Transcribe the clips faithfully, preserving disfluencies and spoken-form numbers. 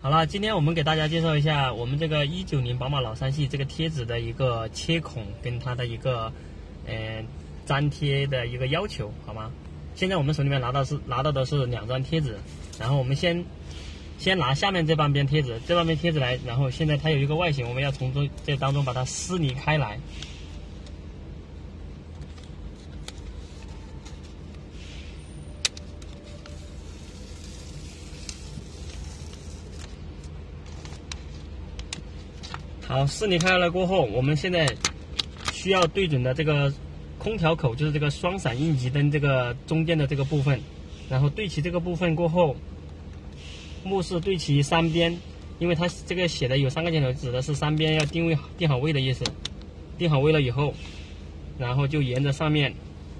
好了，今天我们给大家介绍一下我们这个一九零宝马老三系这个贴纸的一个切孔跟它的一个呃粘贴的一个要求，好吗？现在我们手里面拿到是拿到的是两张贴纸，然后我们先先拿下面这半边贴纸，这半边贴纸来，然后现在它有一个外形，我们要从这这当中把它撕离开来。好，撕离开了过后，我们现在需要对准的这个空调口，就是这个双闪应急灯这个中间的这个部分，然后对齐这个部分过后，目视对齐三边，因为它这个写的有三个箭头，指的是三边要定位定好位的意思。定好位了以后，然后就沿着上面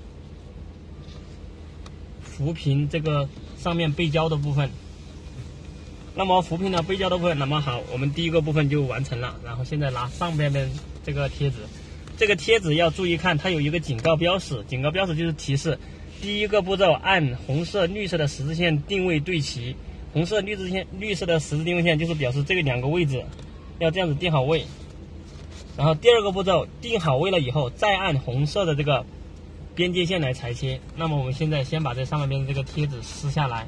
扶平这个上面背胶的部分。那么扶平了背胶的部分，那么好，我们第一个部分就完成了。然后现在拿上边的这个贴纸，这个贴纸要注意看，它有一个警告标识，警告标识就是提示，第一个步骤按红色、绿色的十字线定位对齐。红色、绿色线、绿色的十字定位线就是表示这个两个位置要这样子定好位。然后第二个步骤定好位了以后，再按红色的这个边界线来裁切。那么我们现在先把这上面的这个贴纸撕下来。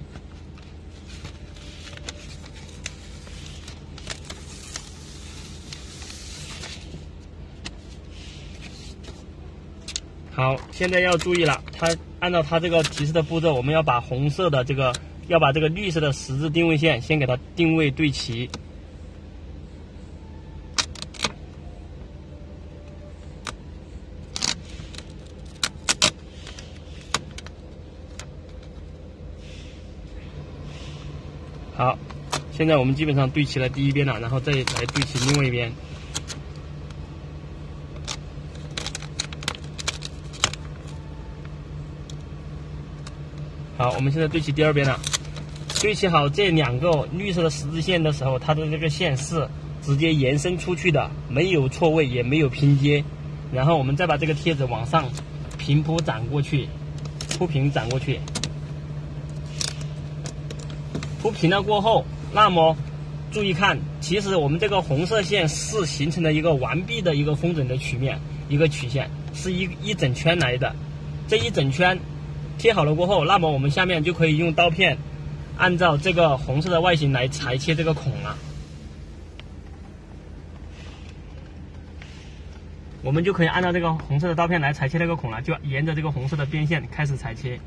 好，现在要注意了，它按照它这个提示的步骤，我们要把红色的这个，要把这个绿色的十字定位线先给它定位对齐。好，现在我们基本上对齐了第一边了，然后再来对齐另外一边。好，我们现在对齐第二边了。对齐好这两个绿色的十字线的时候，它的这个线是直接延伸出去的，没有错位，也没有拼接。然后我们再把这个贴纸往上平铺展过去，铺平展过去。铺平了过后，那么注意看，其实我们这个红色线是形成了一个完毕的一个风筝的曲面，一个曲线，是一一整圈来的。这一整圈贴好了过后，那么我们下面就可以用刀片按照这个红色的外形来裁切这个孔了。我们就可以按照这个红色的刀片来裁切这个孔了，就沿着这个红色的边线开始裁切。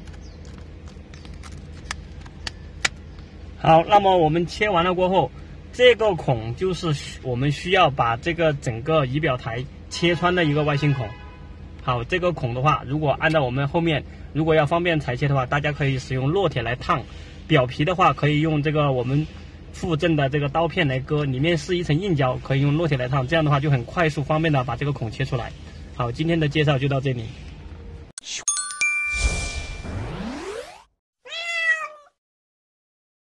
好，那么我们切完了过后， 这个孔就是我们需要把这个整个仪表台切穿的一个外芯孔。好，这个孔的话，如果按照我们后面，如果要方便裁切的话，大家可以使用烙铁来烫。表皮的话，可以用这个我们附赠的这个刀片来割，里面是一层硬胶，可以用烙铁来烫。这样的话就很快速方便的把这个孔切出来。好，今天的介绍就到这里。